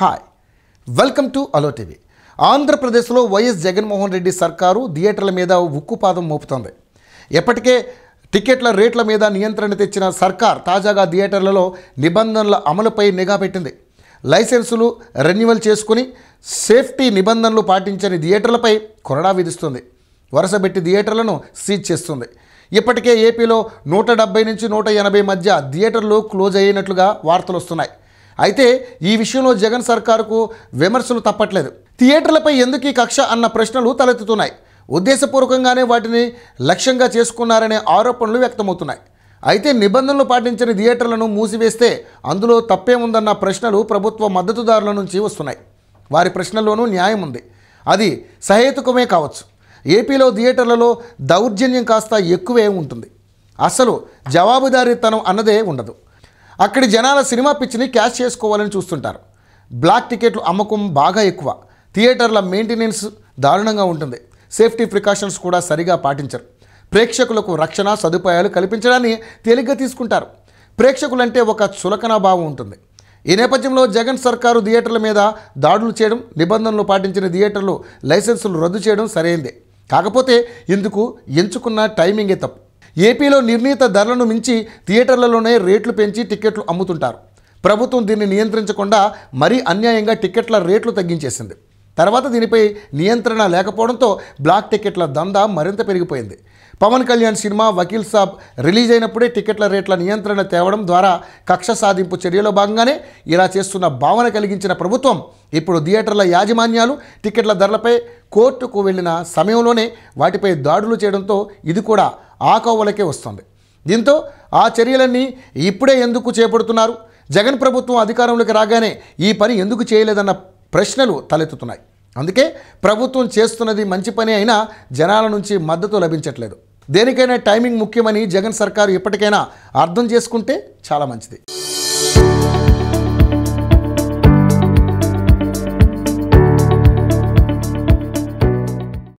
Hi welcome to ALO TV. ఆంధ్రప్రదేశ్లో YS Jaganmohan Reddy సర్కారు థియేటర్ల మీద ఉక్కుపాదం మోపుతోంది. ఎప్పటికే టికెట్ల రేట్ల మీద నియంత్రణ తెచ్చిన సర్కార్ తాజాగా థియేటర్లలో నిబంధనల అమలుపై నిఘా పెట్టింది. లైసెన్సులు రెన్యువల్ చేసుకుని సేఫ్టీ నిబంధనలు పాటించని థియేటర్లపై కొరడా విధిస్తుంది. వరుసబెట్టి థియేటర్లను సీజ్ చేస్తుంది. ఇప్పటికే ఏపీలో 170 నుంచి 180 మధ్య థియేటర్లు క్లోజ్ అయ్యినట్లుగా వార్తలు వస్తున్నాయి. అయితే ఈ విషయంలో జగన్ సర్కారుకు విమర్శలు తప్పట్లేదు. థియేటర్లపై ఎందుకు ఈ కక్ష అన్న ప్రశ్నలు తలెత్తుతున్నాయి. ఉద్దేశపూర్వకంగానే వాటిని లక్ష్యంగా చేసుకున్నారనే ఆరోపణలు వ్యక్తమవుతున్నాయి. అయితే నిబంధనలు పాటించని థియేటర్లను మూసివేస్తే అందులో తప్పేముందన్న ప్రశ్నలు ప్రభుత్వ మద్దతుదారుల నుంచి వస్తున్నాయి. వారి ప్రశ్నల్లోనూ న్యాయం ఉంది. అది సహేతుకమే కావచ్చు. ఏపీలో థియేటర్లలో దౌర్జన్యం కాస్త ఎక్కువే ఉంటుంది. అసలు జవాబుదారీతనం అన్నదే ఉండదు. అక్కడి జనాల సినిమా పిచ్చిని క్యాష్ చేసుకోవాలని చూస్తుంటారు. బ్లాక్ టికెట్లు అమ్మకం బాగా ఎక్కువ. థియేటర్ల మెయింటెనెన్స్ దారుణంగా ఉంటుంది. సేఫ్టీ ప్రికాషన్స్ కూడా సరిగా పాటించరు. ప్రేక్షకులకు రక్షణ సదుపాయాలు కల్పించడాన్ని తేలిగ్గా తీసుకుంటారు. ప్రేక్షకులంటే ఒక చులకన భావం ఉంటుంది. ఈ నేపథ్యంలో జగన్ సర్కారు థియేటర్ల మీద దాడులు చేయడం, నిబంధనలు పాటించిన థియేటర్లు లైసెన్సులు రద్దు చేయడం సరైందే. కాకపోతే ఇందుకు ఎంచుకున్న టైమింగే తప్పు. ఏపీలో నిర్ణీత ధరలను మించి థియేటర్లలోనే రేట్లు పెంచి టికెట్లు అమ్ముతుంటారు. ప్రభుత్వం దీన్ని నియంత్రించకుండా మరీ అన్యాయంగా టికెట్ల రేట్లు తగ్గించేసింది. తర్వాత దీనిపై నియంత్రణ లేకపోవడంతో బ్లాక్ టికెట్ల దందా మరింత పెరిగిపోయింది. పవన్ కళ్యాణ్ సినిమా వకీల్ సాబ్ రిలీజ్ అయినప్పుడే టికెట్ల రేట్ల నియంత్రణ తేవడం ద్వారా కక్ష సాధింపు చర్యలో భాగంగానే ఇలా చేస్తున్న భావన కలిగించిన ప్రభుత్వం ఇప్పుడు థియేటర్ల యాజమాన్యాలు టికెట్ల ధరలపై కోర్టుకు వెళ్ళిన సమయంలోనే వాటిపై దాడులు చేయడంతో ఇది కూడా ఆ కోవలకే వస్తుంది. దీంతో ఆ చర్యలన్నీ ఇప్పుడే ఎందుకు చేపడుతున్నారు? జగన్ ప్రభుత్వం అధికారంలోకి రాగానే ఈ పని ఎందుకు చేయలేదన్న ప్రశ్నలు తలెత్తుతున్నాయి. అందుకే ప్రభుత్వం చేస్తున్నది మంచి పని అయినా జనాల నుంచి మద్దతు లభించట్లేదు. దేనికైనా టైమింగ్ ముఖ్యమని జగన్ సర్కారు ఎప్పటికైనా అర్థం చేసుకుంటే చాలా మంచిది.